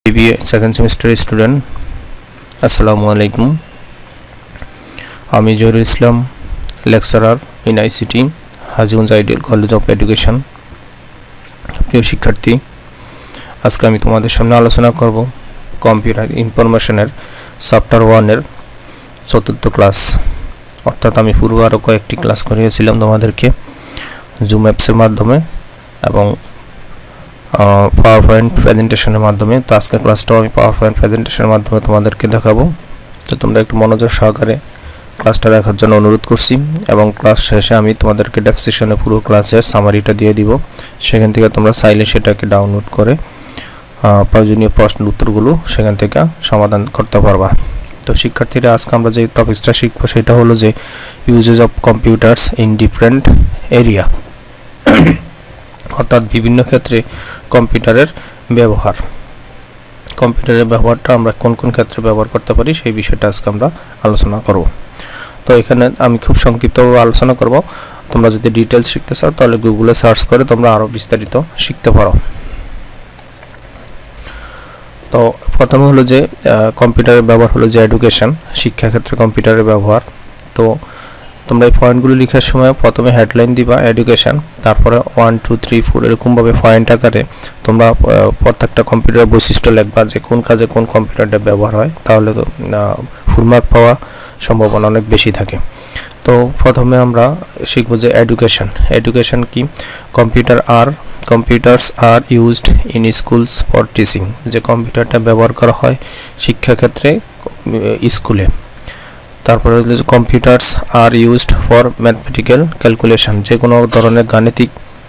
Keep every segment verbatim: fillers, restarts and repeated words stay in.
B B A second semester student আসসালামু আলাইকুম আমি Zahirul Islam lecturer in I C T Hajiganj ideal college of education. প্রিয় শিক্ষার্থী, আজকে আমি তোমাদের সামনে আলোচনা করব কম্পিউটার ইনফরমেশনের চ্যাপ্টার ওয়ান এর চতুর্থ ক্লাস। অর্থাৎ আমি পূর্বে আরও কয়েকটি ক্লাস করিয়েছিলাম তোমাদেরকে জুম অ্যাপসের মাধ্যমে এবং পাওয়ারপয়েন্ট প্রেজেন্টেশনের মাধ্যমে। তো আজকের ক্লাসটাও আমি পাওয়ারপয়েন্ট প্রেজেন্টেশনের মাধ্যমে তোমাদেরকে দেখাবো। তো তোমরা একটু মনোযোগ সহকারে ক্লাসটা দেখার জন্য অনুরোধ করছি এবং ক্লাস শেষে আমি তোমাদেরকে ডেসক্রিপশনে পুরো ক্লাসের সামারিটা দিয়ে দিব। সেখান থেকে তোমরা চাইলে সেটাকে ডাউনলোড করে প্রয়োজনীয় প্রশ্নের উত্তরগুলো সেখান থেকে সমাধান করতে পারবা। তো শিক্ষার্থীরা, আজকে আমরা যে টপিকসটা শিখবো সেটা হলো যে uses of computers in different area, অর্থাৎ বিভিন্ন ক্ষেত্রে কম্পিউটারের ব্যবহার। কম্পিউটারের ব্যবহারটা আমরা কোন কোন ক্ষেত্রে ব্যবহার করতে পারি সেই বিষয়টা আজকে আমরা আলোচনা করব। তো এখানে আমি খুব সংক্ষিপ্তভাবে আলোচনা করব। তোমরা যদি ডিটেলস শিখতে চাও তাহলে গুগলে সার্চ করে তোমরা আরও বিস্তারিত শিখতে পারো। তো প্রথমে হলো যে কম্পিউটারের ব্যবহার হলো যে এডুকেশন, শিক্ষাক্ষেত্রে কম্পিউটারের ব্যবহার। তো তোমরা এই পয়েন্টগুলো লেখার সময় প্রথমে হেডলাইন দিবা এডুকেশন, তারপরে ওয়ান টু থ্রি ফোর এরকমভাবে পয়েন্ট আকারে তোমরা প্রত্যেকটা কম্পিউটারের বৈশিষ্ট্য লিখবা যে কোন কাজে কোন কম্পিউটারটা ব্যবহার হয়, তাহলে তো ফুল মার্ক পাওয়া সম্ভাবনা অনেক বেশি থাকে। তো প্রথমে আমরা শিখব যে এডুকেশন। এডুকেশন কি? কম্পিউটার আর computers are used in schools for teaching, যে কম্পিউটারটা ব্যবহার করা হয় শিক্ষাক্ষেত্রে স্কুলে। তারপরে computers are used for mathematical calculation, যে কোনো ধরনের গাণিতিক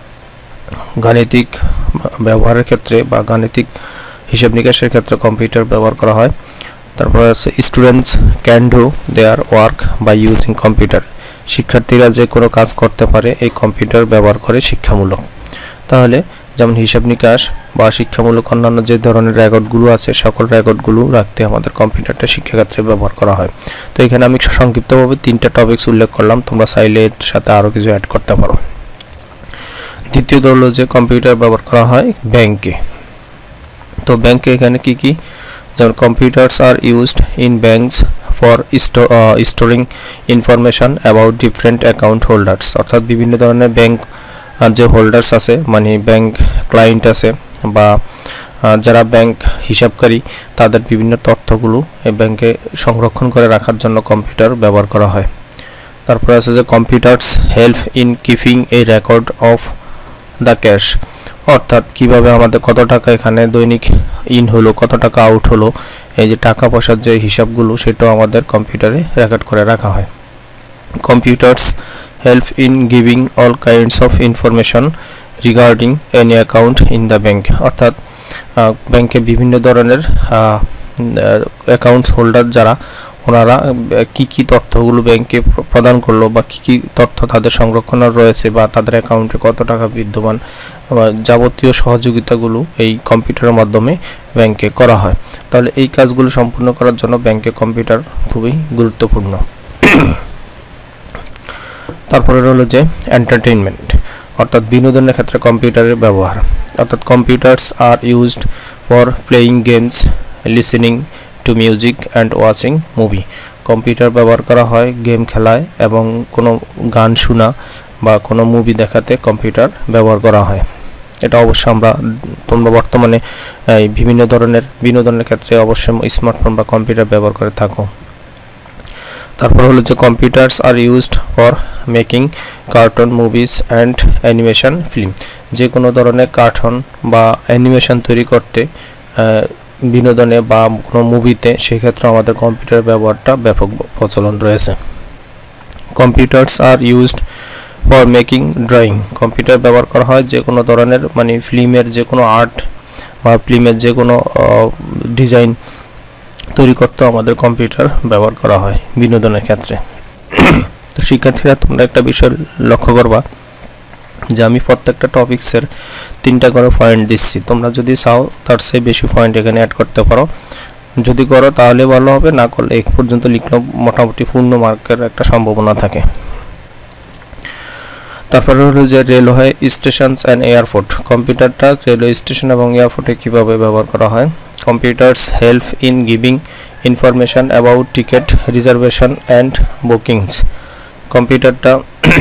গাণিতিক ব্যবহারের ক্ষেত্রে বা গাণিতিক হিসাব নিকাশের ক্ষেত্রে কম্পিউটার ব্যবহার করা হয়। তারপরে আছে students can do their work by using computer, শিক্ষার্থীরা যে কোনো কাজ করতে পারে এই কম্পিউটার ব্যবহার করে শিক্ষামূলক। তাহলে যেমন হিসাব নিকাশ বা শিক্ষামূলক অন্যান্য যে ধরনের রেকর্ডগুলো আছে সকল রেকর্ডগুলো রাখতে আমাদের কম্পিউটারটা শিক্ষাক্ষেত্রে ব্যবহার করা হয়। তো এখানে আমি সংক্ষিপ্তভাবে তিনটা টপিকস উল্লেখ করলাম, তোমরা চাইলে এর সাথে আরও কিছু অ্যাড করতে পারো। দ্বিতীয়ত হলো যে কম্পিউটার ব্যবহার করা হয় ব্যাংকে। তো ব্যাংকে এখানে কি কি, যেমন computers are used in banks for storing information about different account holders, অর্থাৎ বিভিন্ন ধরনের ব্যাংক আর যে হোল্ডার্স আছে মানে ব্যাংক ক্লায়েন্ট আছে বা যারা ব্যাংক হিসাবকারী তাদের বিভিন্ন তথ্যগুলো এই ব্যাংকে সংরক্ষণ করে রাখার জন্য কম্পিউটার ব্যবহার করা হয়। তারপরে আছে যে computers help in keeping a record of the cash, অর্থাৎ কিভাবে আমাদের কত টাকা এখানে দৈনিক ইন হলো, কত টাকা আউট হলো, এই যে টাকা পয়সার যে হিসাবগুলো সেটাও আমাদের কম্পিউটারে রেকর্ড করে রাখা হয়। Computers help in giving all kinds of information regarding any account in the bank, অর্থাৎ ব্যাংকে বিভিন্ন ধরনের অ্যাকাউন্টস হোল্ডার যারা ওনারা কি কি তথ্যগুলো ব্যাংকে প্রদান করলো বা কি কি তথ্য তাদের সংরক্ষণ রয়েছে বা তাদের অ্যাকাউন্টে কত টাকা বিদ্যমান, যাবতীয় সহযোগিতাগুলো এই কম্পিউটারের মাধ্যমে ব্যাংকে করা হয়। তাহলে এই কাজগুলো সম্পূর্ণ করার জন্য ব্যাংকে কম্পিউটার খুবই গুরুত্বপূর্ণ। তারপরে হলো যে এন্টারটেইনমেন্ট, অর্থাৎ বিনোদনের ক্ষেত্রে কম্পিউটারের ব্যবহার, অর্থাৎ computers are used for playing games, listening to music and watching movie, computer ব্যবহার করা হয় গেম খেলায় এবং কোনো গান শোনা বা কোনো মুভি দেখাতে কম্পিউটার ব্যবহার করা হয়। এটা অবশ্য আমরা তোমরা বর্তমানে বিভিন্ন ধরনের বিনোদনের ক্ষেত্রে অবশ্যই স্মার্টফোন বা কম্পিউটার ব্যবহার করে থাকো। তারপর হলো যে computers are used for making cartoon movies and animation film, যে কোনো ধরনের কার্টুন বা অ্যানিমেশন তৈরি করতে বিনোদনে বা কোনো মুভিতে, সেক্ষেত্রে আমাদের কম্পিউটারের ব্যবহারটা ব্যাপক প্রচলন রয়েছে। Computers are used for making drawing, computer ব্যবহার করা হয় যে কোনো ধরনের মানে ফিল্মের যে কোনো আর্ট বা ফিল্মের যে কোনো ডিজাইন তৈরি করতে আমাদের কম্পিউটার ব্যবহার করা হয় বিনোদনের ক্ষেত্রে। তো শিক্ষার্থীরা, তোমরা একটা বিষয় লক্ষ্য করবা যে আমি প্রত্যেকটা টপিক্সের তিনটা করে পয়েন্ট দিচ্ছি, তোমরা যদি চাও তার চেয়ে বেশি পয়েন্ট এখানে অ্যাড করতে পারো। যদি করো তাহলে ভালো হবে, না করলে এক পর্যন্ত লিখলেও মোটামুটি পূর্ণ মার্কের একটা সম্ভাবনা থাকে। তারপরে হলো যে রেলওয়ে স্টেশনস অ্যান্ড এয়ারপোর্ট, কম্পিউটারটা রেলওয়ে স্টেশন এবং এয়ারপোর্টে কীভাবে ব্যবহার করা হয়। computers help in giving information about ticket reservation and bookings. কম্পিউটারটা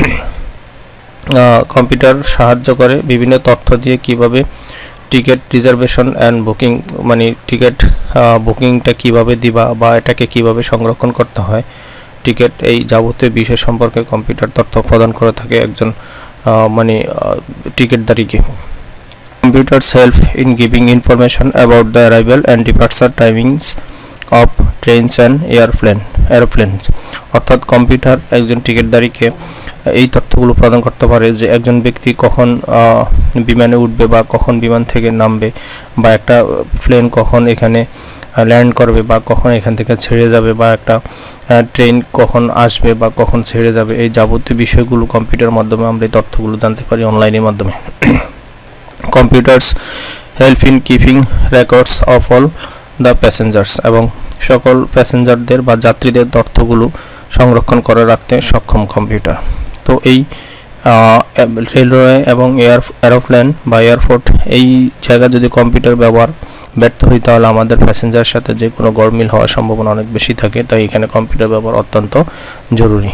কম্পিউটার সাহায্য করে বিভিন্ন তথ্য দিয়ে কিভাবে টিকিট রিজার্ভেশন অ্যান্ড বুকিং মানে টিকিট বুকিংটা কিভাবে দিবা বা এটাকে কিভাবে সংরক্ষণ করতে হয় টিকিট এই যাবতীয় বিষয় সম্পর্কে কম্পিউটার তথ্য প্রদান করে থাকে একজন মানে টিকিটদারিকে। Computers help in giving information about the arrival and departure timings of trains and airplane airplanes অর্থাৎ কম্পিউটার একজন টিকিটদারিকে এই তথ্যগুলো প্রদান করতে পারে যে একজন ব্যক্তি কখন বিমানে উঠবে বা কখন বিমান থেকে নামবে বা একটা প্লেন কখন এখানে ল্যান্ড করবে বা কখন এখান থেকে ছেড়ে যাবে বা একটা ট্রেন কখন আসবে বা কখন ছেড়ে যাবে এই যাবতীয় বিষয়গুলো কম্পিউটারের মাধ্যমে আমরা এই তথ্যগুলো জানতে পারি অনলাইনের মাধ্যমে। Computers help in keeping records of all the passengers এবং সকল প্যাসেঞ্জারদের বা যাত্রীদের তথ্যগুলো সংরক্ষণ করে রাখতে সক্ষম কম্পিউটার। তো এই রেলওয়ে এবং এয়ার এরোপ্লেন বা এয়ারপোর্ট এই জায়গা যদি কম্পিউটার ব্যবহার ব্যর্থ হয় তাহলে আমাদের প্যাসেঞ্জারের সাথে যে কোনো গরমিল হওয়ার সম্ভাবনা অনেক বেশি থাকে, তাই এখানে কম্পিউটার ব্যবহার অত্যন্ত জরুরি।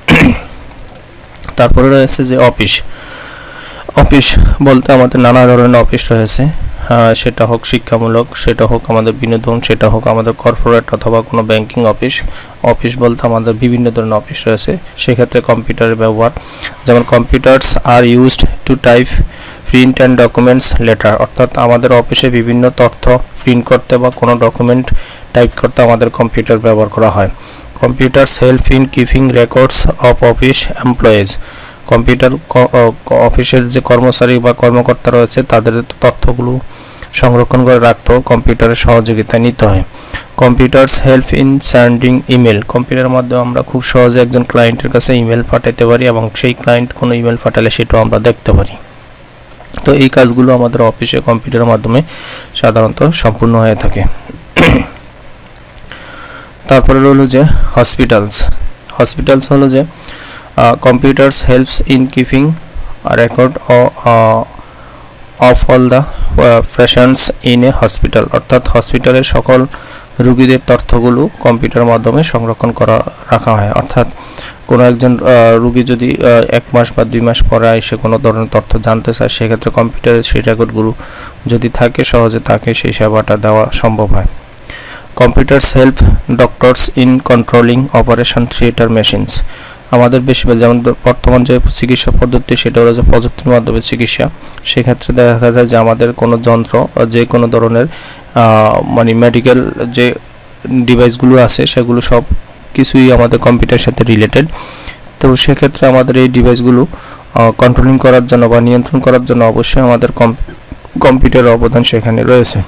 তারপরে রয়েছে যে অফিস। অফিস বলতে আমাদের নানা ধরনের অফিস রয়েছে, সেটা হোক শিক্ষামূলক, সেটা হোক আমাদের বিনোদন, সেটা হোক আমাদের কর্পোরেট অথবা কোনো ব্যাংকিং অফিস। অফিস বলতে আমাদের বিভিন্ন ধরনের অফিস রয়েছে, সেক্ষেত্রে কম্পিউটারের ব্যবহার যেমন computers are used to type print and documents letter অর্থাৎ আমাদের অফিসে বিভিন্ন তথ্য প্রিন্ট করতে বা কোনো ডকুমেন্ট টাইপ করতে আমাদের কম্পিউটার ব্যবহার করা হয়। Computers help in keeping records of office employees computer অফিসের যে কর্মচারী বা কর্মকর্তা রয়েছে তাদের তথ্যগুলো সংরক্ষণ করে রাখতেও কম্পিউটারের সহযোগিতা নিতে হয়। Computers help in sending email কম্পিউটারের মাধ্যমে আমরা খুব সহজে একজন ক্লায়েন্টের কাছে ইমেল পাঠাতে পারি এবং সেই ক্লায়েন্ট কোনো ইমেল পাঠালে সেটাও আমরা দেখতে পারি। তো এই কাজগুলো আমাদের অফিসে কম্পিউটারের মাধ্যমে সাধারণত সম্পূর্ণ হয়ে থাকে। তারপরে হলো যে হসপিটালস। হসপিটালস হলো যে Uh, computers helps in keeping a record of, uh, of all the uh, patients in a hospital অর্থাৎ হসপিটালের সকল রোগীদের তথ্যগুলো কম্পিউটারের মাধ্যমে সংরক্ষণ করা রাখা হয়। অর্থাৎ কোনো একজন রোগী যদি এক মাস বা দুই মাস পরে এসে কোনো ধরনের তথ্য জানতে চায় সেক্ষেত্রে কম্পিউটারে সেই রেকর্ডগুলো যদি থাকে সহজে তাকে সেই সেবাটা দেওয়া সম্ভব হয়। Computers help doctors in controlling operation theater machines আমাদের বেশিরভাগ যেমন বর্তমান যে চিকিৎসা পদ্ধতি সেটা হলো যে প্রযুক্তির মাধ্যমে চিকিৎসা, সেক্ষেত্রে দেখা যায় যে আমাদের কোনো যন্ত্র যে কোনো ধরনের মানে মেডিকেল যে ডিভাইসগুলো আছে সেগুলো সব কিছুই আমাদের কম্পিউটারের সাথে রিলেটেড। তো সেক্ষেত্রে আমাদের এই ডিভাইসগুলো কন্ট্রোলিং করার জন্য বা নিয়ন্ত্রণ করার জন্য অবশ্যই আমাদের কম্পিউটারের অবদান সেখানে রয়েছে।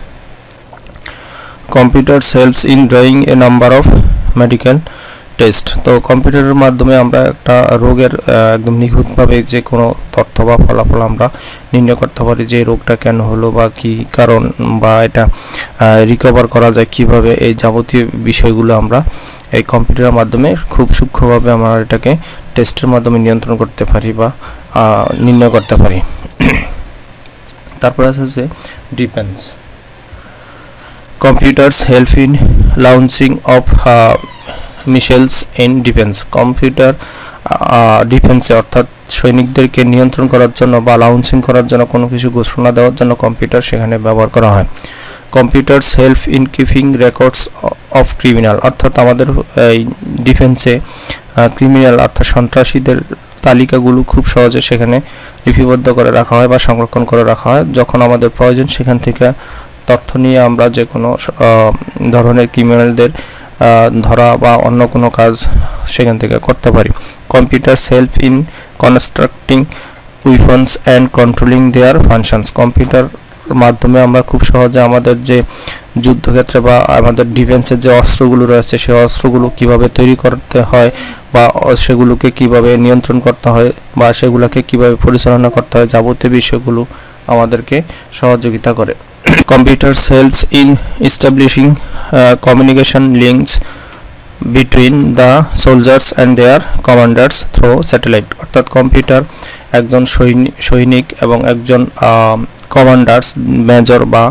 Computers helps in drawing a number of medical test তো কম্পিউটারের মাধ্যমে আমরা একটা রোগের একদম নিখুঁতভাবে যে কোনো তথ্য বা ফলাফল আমরা নির্ণয় করতে পারি যে রোগটা কেন হলো বা কি কারণ বা এটা রিকভার করা যায় কিভাবে, এই যাবতীয় বিষয়গুলো আমরা এই কম্পিউটারের মাধ্যমে খুব সূক্ষ্মভাবে আমরা এটাকে টেস্টের মাধ্যমে নিয়ন্ত্রণ করতে পারি বা নির্ণয় করতে পারি। তারপর আছে যে defence. Computers help in launching of missiles in defence computer ডিফেন্সে অর্থাৎ সৈনিকদেরকে নিয়ন্ত্রণ করার জন্য বা লঞ্চিং করার জন্য কোনো কিছু ঘোষণা দেওয়ার জন্য কম্পিউটার সেখানে ব্যবহার করা হয়। Computers help in keeping records of criminal অর্থাৎ আমাদের এই ডিফেন্সে ক্রিমিনাল অর্থাৎ সন্ত্রাসীদের তালিকাগুলো খুব সহজে সেখানে লিপিবদ্ধ করে রাখা হয় বা সংরক্ষণ করে রাখা হয়। যখন আমাদের প্রয়োজন সেখান থেকে তথ্য নিয়ে আমরা যে কোনো ধরনের ক্রিমিনালদের ধরা বা অন্য কোনো কাজ সেখান থেকে করতে পারি। Computers help in constructing weapons and controlling their functions computer মাধ্যমে আমরা খুব সহজে আমাদের যে যুদ্ধক্ষেত্রে বা আমাদের ডিফেন্সের যে অস্ত্রগুলো রয়েছে সেই অস্ত্রগুলো কিভাবে তৈরি করতে হয় বা সেগুলোকে কিভাবে নিয়ন্ত্রণ করতে হয় বা সেগুলোকে কিভাবে পরিচালনা করতে হয় যাবতীয় বিষয়গুলো আমাদেরকে সহযোগিতা করে। Computers helps in establishing uh, communication links between the soldiers and their commanders through satellite অর্থাৎ কম্পিউটার একজন সৈনিক এবং একজন কমান্ডার্স মেজর বা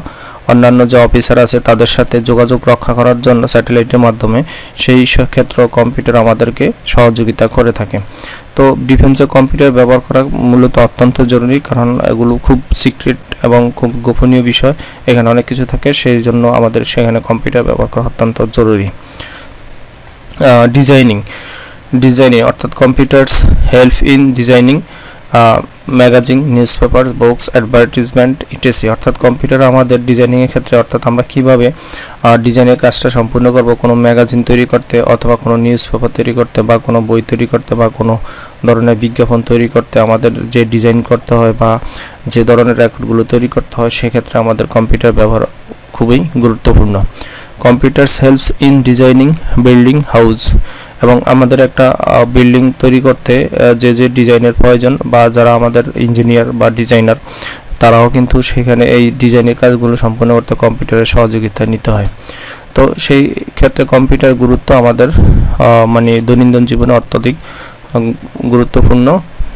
অন্যান্য যে অফিসার আছে তাদের সাথে যোগাযোগ রক্ষা করার জন্য স্যাটেলাইটের মাধ্যমে সেই ক্ষেত্রে কম্পিউটার আমাদেরকে সহযোগিতা করে থাকে। তো ডিফেন্সে কম্পিউটার ব্যবহার করা মূলত অত্যন্ত জরুরি, কারণ এগুলো খুব সিক্রেট এবং খুব গোপনীয় বিষয়, এখানে অনেক কিছু থাকে, সেই জন্য আমাদের সেখানে কম্পিউটার ব্যবহার করা অত্যন্ত জরুরি। ডিজাইনিং ডিজাইনিং অর্থাৎ computers help in designing magazine, news paper, books, advertisement etc. অর্থাৎ কম্পিউটার আমাদের ডিজাইনিংয়ের ক্ষেত্রে, অর্থাৎ আমরা কীভাবে ডিজাইনের কাজটা সম্পূর্ণ করব, কোনো ম্যাগাজিন তৈরি করতে অথবা কোনো নিউজ পেপার তৈরি করতে বা কোনো বই তৈরি করতে বা কোনো ধরনের বিজ্ঞাপন তৈরি করতে আমাদের যে ডিজাইন করতে হয় বা যে ধরনের রেকর্ডগুলো তৈরি করতে হয়, সেক্ষেত্রে আমাদের কম্পিউটার ব্যবহার খুবই গুরুত্বপূর্ণ। Computers helps in designing building house, এবং আমাদের একটা বিল্ডিং তৈরি করতে যে যে ডিজাইনের প্রয়োজন বা যারা আমাদের ইঞ্জিনিয়ার বা ডিজাইনার, তারাও কিন্তু সেখানে এই ডিজাইনের কাজগুলো সম্পূর্ণ করতে কম্পিউটারের সহযোগিতা নিতে হয়। তো সেই ক্ষেত্রে কম্পিউটারের গুরুত্ব আমাদের মানে দৈনন্দিন জীবনে অত্যধিক গুরুত্বপূর্ণ।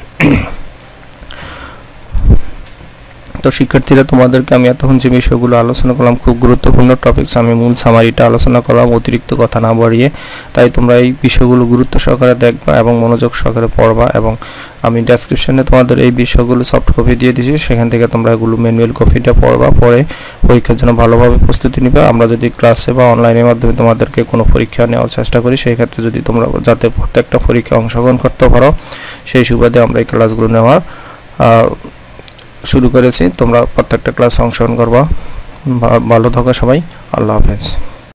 তো শিক্ষার্থীরা, তোমাদেরকে আমি এতক্ষণ যে বিষয়গুলো আলোচনা করলাম, খুব গুরুত্বপূর্ণ টপিকস, আমি মূল সামারিটা আলোচনা করলাম অতিরিক্ত কথা না বাড়িয়ে। তাই তোমরা এই বিষয়গুলো গুরুত্ব সহকারে দেখবা এবং মনোযোগ সহকারে পড়বা, এবং আমি ডেসক্রিপশনে তোমাদের এই বিষয়গুলো সফট কপি দিয়ে দিয়েছি, সেখান থেকে তোমরা এগুলো ম্যানুয়াল কপিটা পড়বা, পড়ে পরীক্ষার জন্য ভালোভাবে প্রস্তুতি নিবে। আমরা যদি ক্লাসে বা অনলাইনের মাধ্যমে তোমাদেরকে কোনো পরীক্ষা নেওয়ার চেষ্টা করি, সেই ক্ষেত্রে যদি তোমরা যাতে প্রত্যেকটা পরীক্ষায় অংশগ্রহণ করতে পারো, সেই সুবাদে আমরা এই ক্লাসগুলো নেওয়ার শুরু করেছি। তোমরা প্রত্যেকটা ক্লাসে অংশগ্রহণ করবা। ভালো থাকো সবাই, আল্লাহ হাফেজ।